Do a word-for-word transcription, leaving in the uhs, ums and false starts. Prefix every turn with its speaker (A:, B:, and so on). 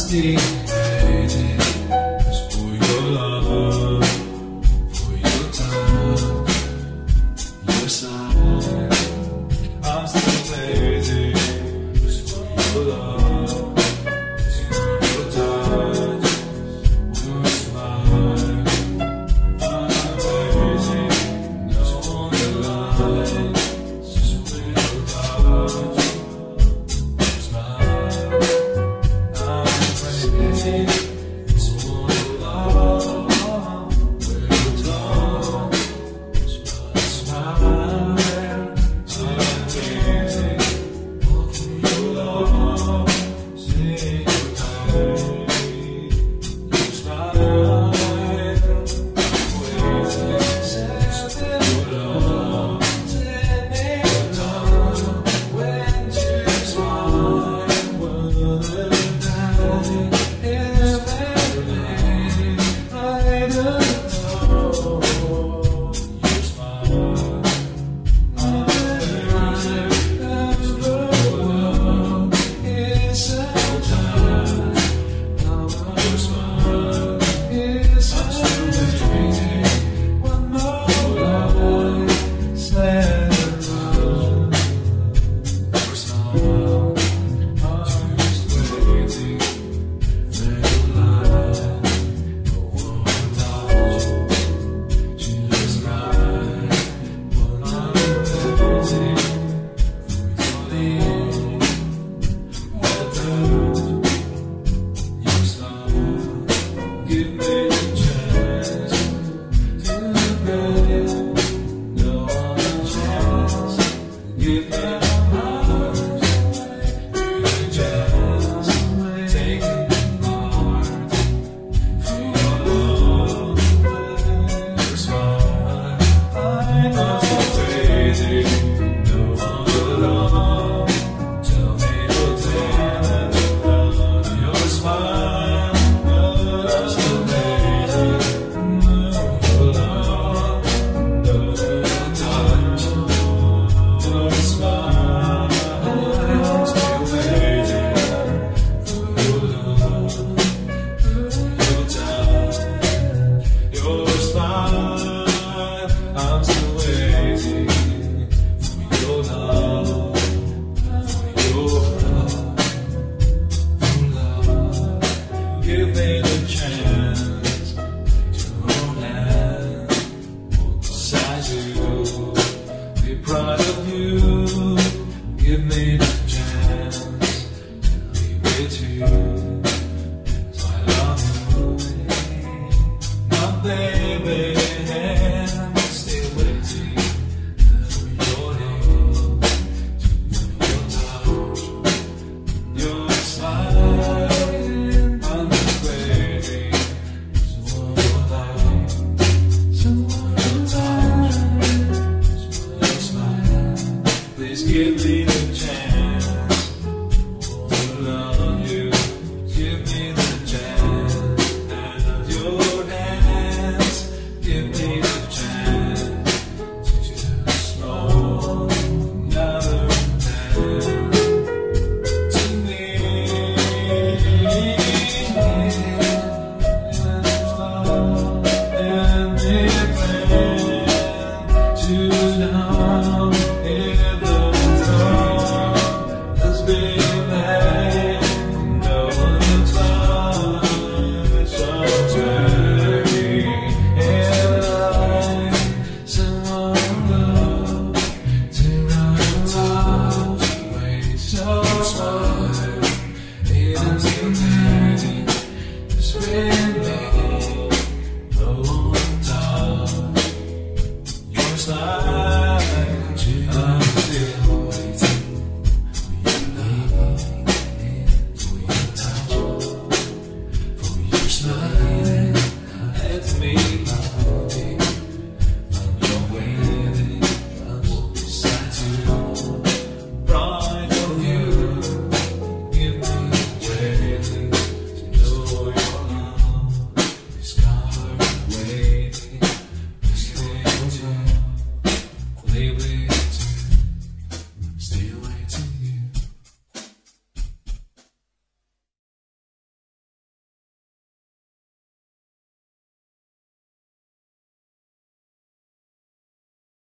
A: still waiting for your love, for your touch, your smile. I'm still waiting for your love, for your touch, your smile. I'm waiting on the line, just for your touch, your smile. Give me a chance to get no other chance. Give me a heart, give me a chance. Take my heart for your love, your smile. I'm so crazy, no other love. Tell me what's in your smile. I'm still waiting for your love, for your love, for love. Give me the chance to hold hands, walk beside you, be proud of you. Give me the chance to be with you. So I love you, my baby. Please give me the chance to love you. Give me the chance and of your hands. Give me the chance to just know another man to me. And be a friend to know. It's